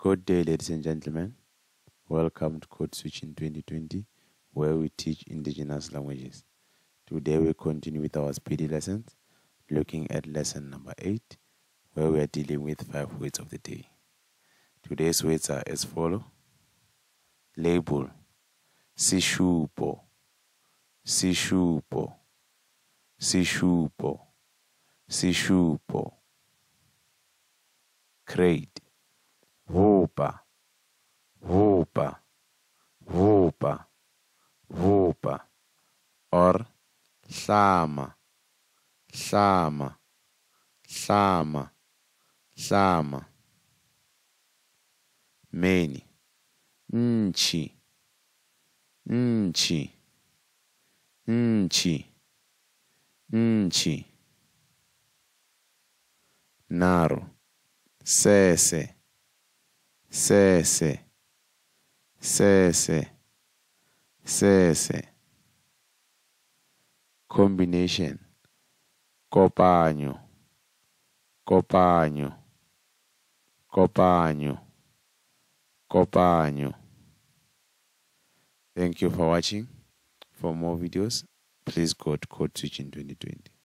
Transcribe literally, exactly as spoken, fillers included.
Good day, ladies and gentlemen. Welcome to Code Switch in twenty twenty, where we teach indigenous languages. Today we continue with our Sepedi lessons, looking at lesson number eight, where we are dealing with five words of the day. Today's words are as follows. Label, sishupo, sishupo, sishupo, sishupo. Crate, vupa, vupa, vupa, vupa. Or hlama, hlama, hlama, hlama. Many, nchi, nchi, nchi, nchi. Narrow, sese, sese, sese, sese. Combination, copaño, copaño, copaño, copaño. Thank you for watching. For more videos, please go to Code Switch in twenty twenty.